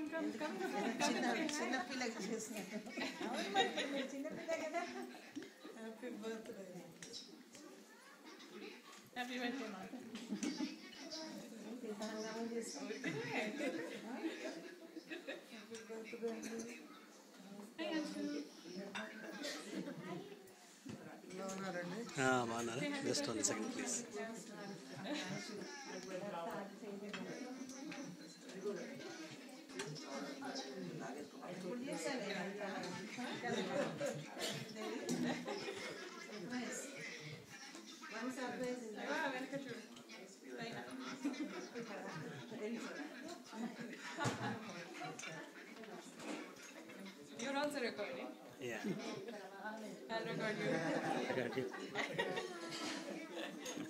చిన్న పిల్లకి చేసినట్టు. చిన్న పిల్ల కదా. Happy birthday. హ్యాపీ బర్త్డే మాట. బాగున్నారా? Just 1 second please. You're also recording? Yeah. I'll record you. Got you.